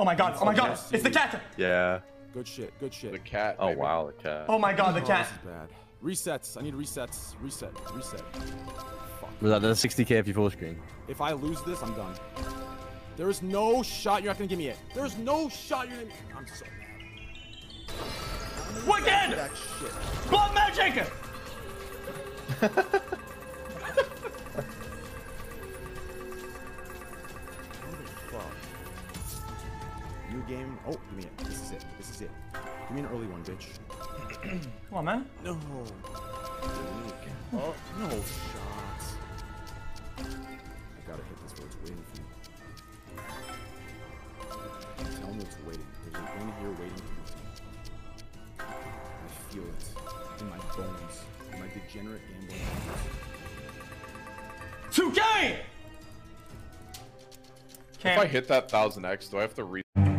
Oh my god, oh my god, it's the cat! Yeah. Good shit, good shit. The cat. Oh baby. wow, the cat. Oh my god, the Oh, cat. this is bad. Resets. I need resets. Reset. Fuck. Was that the 60k if you full screen? If I lose this, I'm done. There is no shot you're not gonna give me it. There's no shot you're gonna. I'm so mad. Wicked! That shit. Blood magic! Fuck. New game. Oh, give me it. This is it. This is it. Give me an early one, bitch. Come on, man. No. Oh, no shots. I gotta hit this where it's waiting for me. Tell me it's waiting. There's an in here waiting for me. I feel it in my bones. In my degenerate gambling bones. 2K! If I hit that 1000x, do I have to re